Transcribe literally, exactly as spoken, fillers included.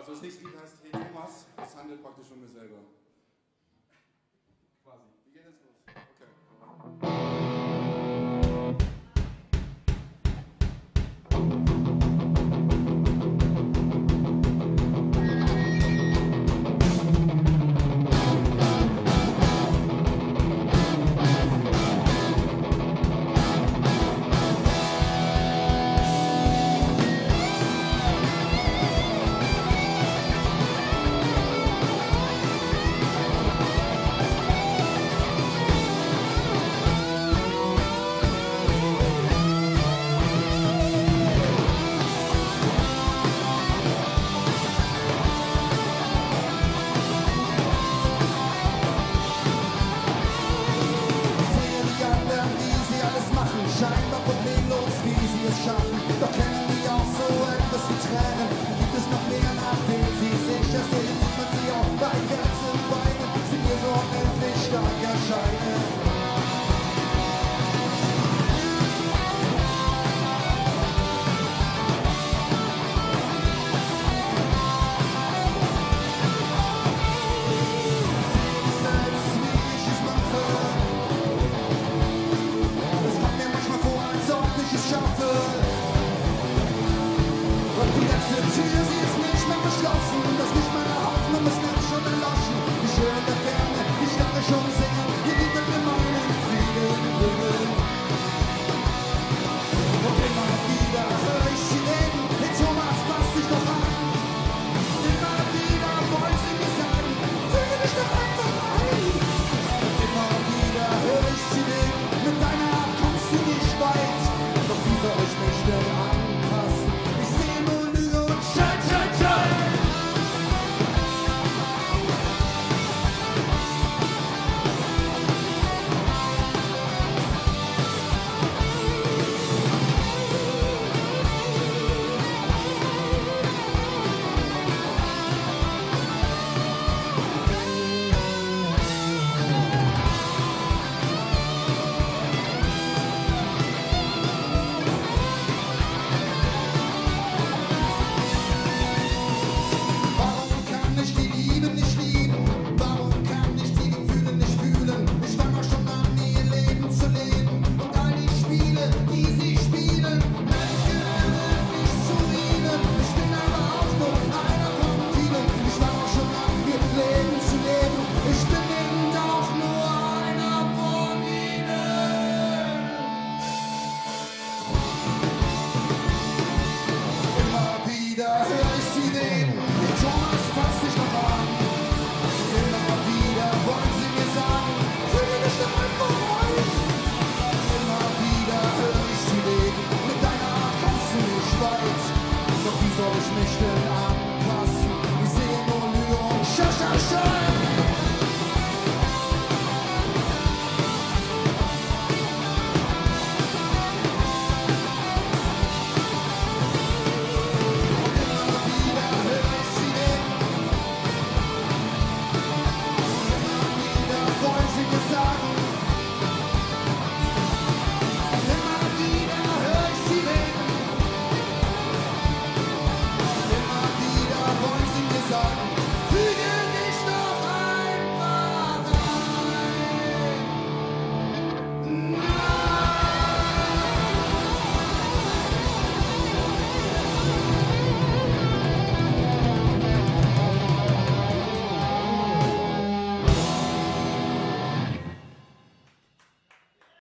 Also das nächste Lied heißt Hey Thomas, es handelt praktisch von mir selber. Quasi. Wie geht es los? Okay. Scheinbar problemlos, wie sie es schaffen. Doch kennen die auch so etwas wie Tränen? Gibt es noch mehr, nachdem sie sich ersehen? Sieht man sie auch bei Herzen weinen, sie mir so unendlich stark erscheinen. Da hör ich sie reden, Thomas fasst sich